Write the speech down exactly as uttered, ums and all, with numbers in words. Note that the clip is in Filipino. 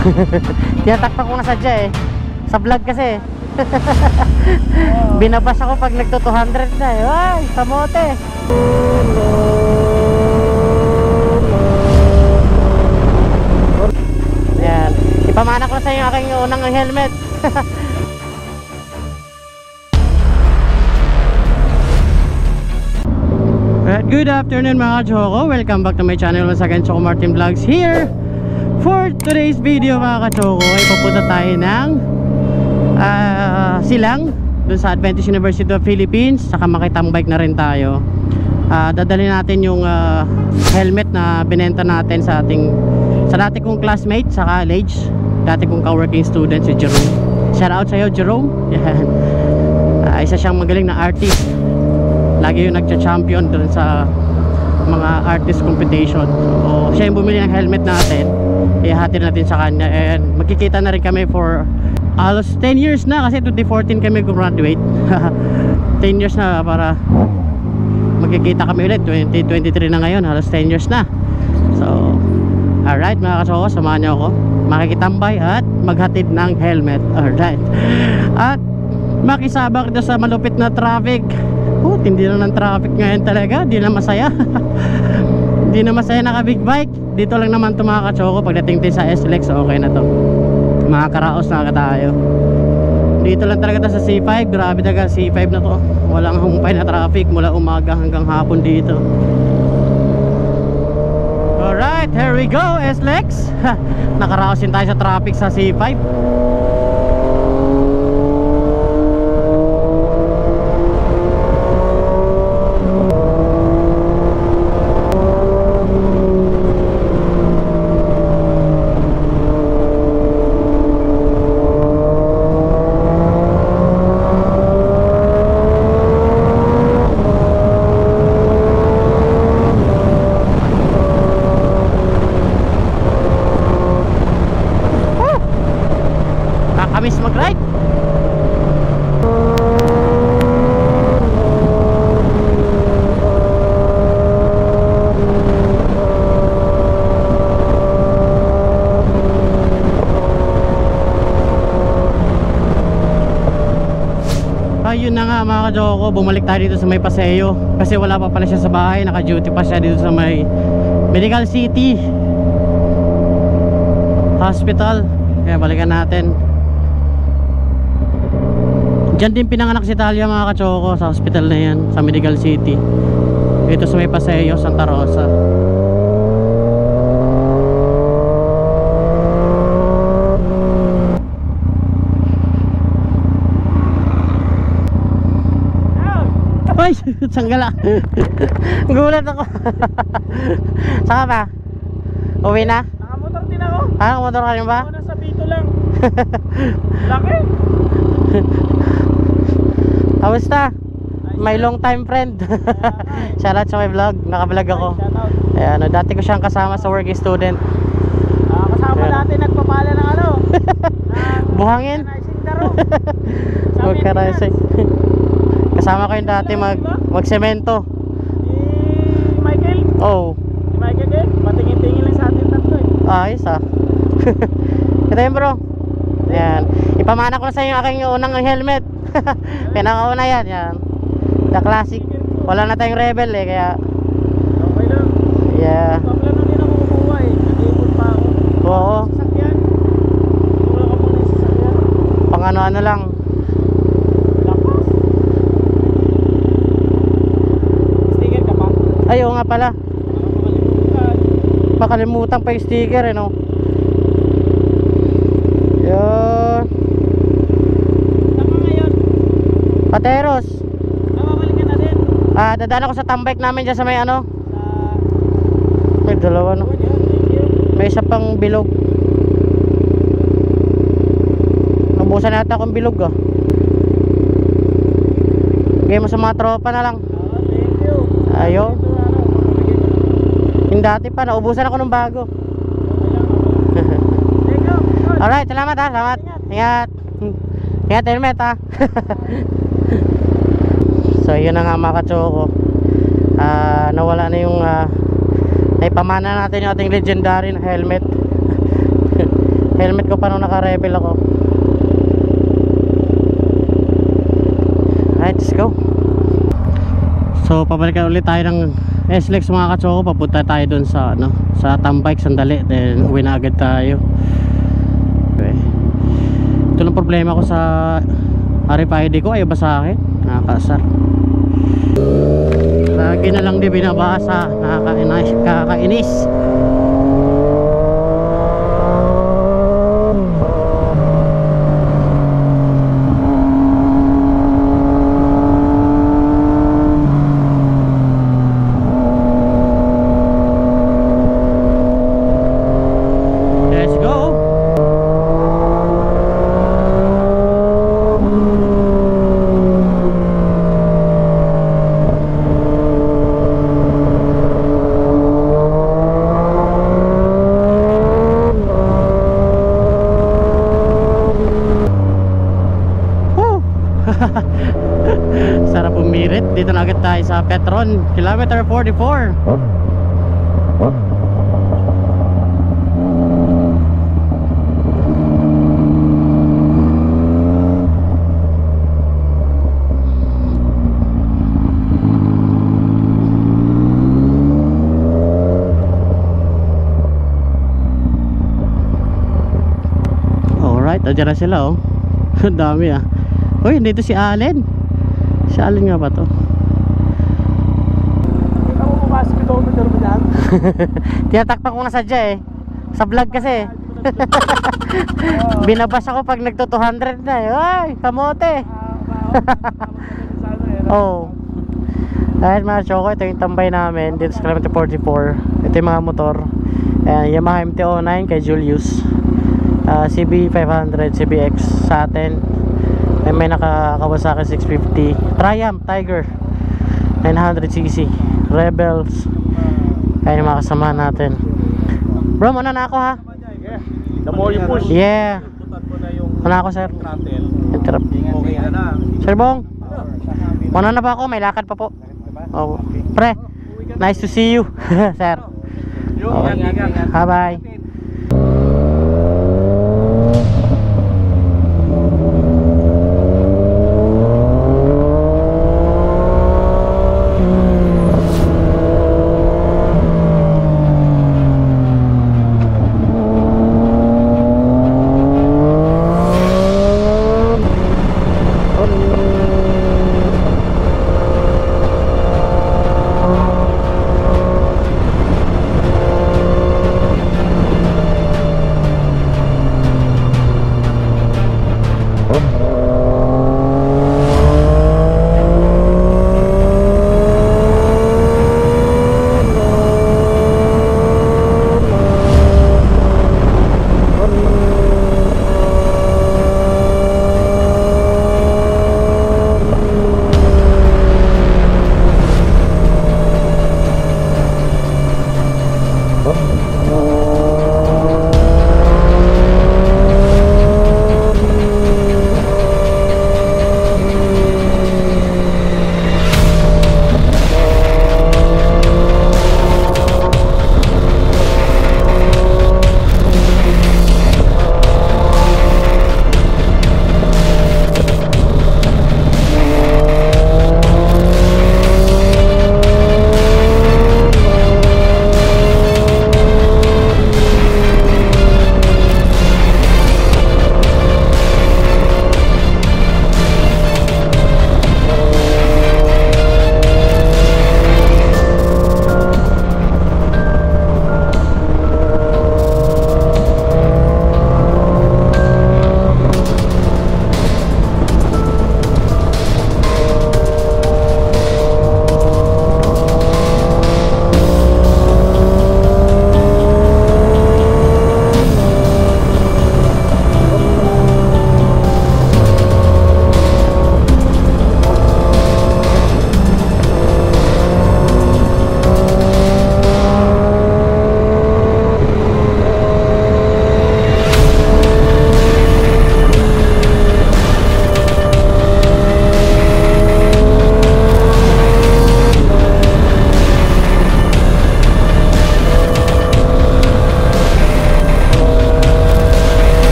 Tinatakpan ko na sadya eh. Sa vlog kasi eh. Binabas ako pag nagto two hundred na eh. Ay, kamote. Ayan. Ipamana ko na sa inyo aking unang helmet. Alright, good afternoon mga Choco. Welcome back to my channel once again, Choco Martin Vlogs here. For today's video mga Choco, ay papunta tayo ng uh, Silang dun sa Adventist University of Philippines. Saka makitambike na rin tayo. uh, Dadalhin natin yung uh, helmet na binenta natin sa ating sa dati kong classmate sa college, dati kong ka-working student si Jerome. Shout out sa'yo Jerome. Yan. uh, Isa siyang magaling na artist. Lagi yung nagcha-champion doon sa mga artist competition. So, siya yung bumili ng helmet natin. Ihatid natin sa kanya. And magkikita na rin kami for almost ten years na. Kasi twenty fourteen kami graduate. ten years na para magkikita kami ulit. Twenty twenty-three na ngayon. Halos ten years na. So, alright mga kasoko, samahan niyo ako. Makikitambay at maghatid ng helmet. Alright. At makisabak doon sa malupit na traffic. Oh, hindi na ng traffic ngayon talaga. Hindi na masaya. Hindi na masaya naka big bike. Dito lang naman ito mga kachoko. Pagdating din sa S L X, okay na to. Mga karaos na ka tayo. Dito lang talaga ito sa C five. Grabe talaga C five na to. Walang humpay na traffic mula umaga hanggang hapon dito. Alright, here we go S L X. Nakaraos din tayo sa traffic sa C five. Miss mag-ride. Ayun na nga mga ka-Joko, bumalik tayo dito sa may Paseo kasi wala pa pala siya sa bahay, naka-duty pa siya dito sa may Medical City Hospital. Kaya balikan natin. Diyan din pinanganak si Talia mga kachoko, sa hospital na yan, sa Medical City. Dito sa may Paseo, Santa Rosa. Ay, sanggala. Gulat ako. Saka ba? Uwi na? Nakamotor din ako. Ah, nakamotor ka rin ba? Ako nasa Bito lang. Laki. Kamusta? My long time friend. Shoutout sa my vlog. Naka-vlog ako. Ayan, dati ko siyang kasama sa working student. Ah, kasama Ayan. natin nagpapala ng ano? Buhangin. Huwag ka racing. Kasama ko yung dati mag magsemento. Si Michael? Oh. Si Michael din? Patingin-tingin lang sa atin tatlo eh. Ayos ah. Ito yun bro. Ayan. Ipamana ko na sa inyo aking unang helmet. Pinakauna yan, yan. The classic. Wala na tayong Rebel eh, kaya Okay lang. yeah. Paplano din ako kumuha eh. Nag-iipon pa ako. Oo. Sasakyan. Kumuha ka muna yung sasakyan. Pang ano-ano lang. Lakas. Sticker ka pa? Ay, oo nga pala. Makakalimutan. Makalimutan pa yung sticker eh, no? Yun. Saan ka ngayon? Pateros. Nakabalik ka na din. Ah, dadaan ako sa tambike namin dyan sa may ano. Sa... May dalawa no. Oh, yan. Thank you. May isa pang bilog. Nabusan nata akong bilog ah. Bigay mo sa mga tropa na lang. Ah, thank you. Ayun. Ito, ano, pamamigay ko lang. Yung dati pa, naubusan ako ng bago. Okay lang, okay lang. Thank you. Good. Alright, salamat ha, salamat. Ingat. Ingat helmet ha. So yun na nga mga kachoko. uh, Nawala na yung uh, naipamana natin yung ating legendary na helmet. Helmet ko pa nung naka-refill ako. Alright, let's go. So pabalikan ulit tayo ng S L E X mga katsoko. Papunta tayo dun sa ano, sa Tambike sandali, then uwi na agad tayo. Okay. Ito lang problema ko sa R F I D ko, ayaw ba sa akin? Nakakasar. Lagi na lang di binabasa. Nakakainis, kakainis. Sarap umirit. Dito na agad tayo sa Petron, kilometer forty-four. Alright, nandiyan na sila oh. Ang dami ah. Uy, dito si Allen. Si Allen nga ba to? Ikaw mo bukas kilometer mo dyan? Tinatakpan ko nga sadya eh. Sa vlog kasi. Binabas ako pag nagto two hundred na eh. Ay, kamote. Oh. Ayan mga choko, ito yung tambay namin dito sa kilometer forty-four. Ito yung mga motor. Ayan, Yamaha M T oh nine kay Julius. uh, C B five hundred, C B X sa atin. Ay, may naka Kawasaki six fifty, Triumph Tiger nine hundred C C, Rebels. Ayun yung mga kasama natin. Bro, muna na ako ha. The more you push, Yeah. Muna ako sir. Interrupt. okay ka na. Sir Bong, muna na ba ako? May lakad pa po. Oh, pre, nice to see you. Sir. Ingat, ingat. Bye bye.